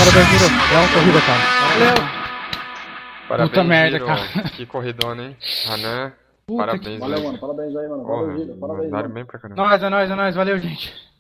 Parabéns, Giro. É uma corrida, cara. Valeu. Parabéns, Puta merda, Giro. cara. Que corridona, hein? Hanan, Puta parabéns, Valeu, velho. mano. Parabéns aí, mano. Porra, Valeu, Giro. Parabéns, mandaram mano. bem pra caramba. É nóis, valeu, gente.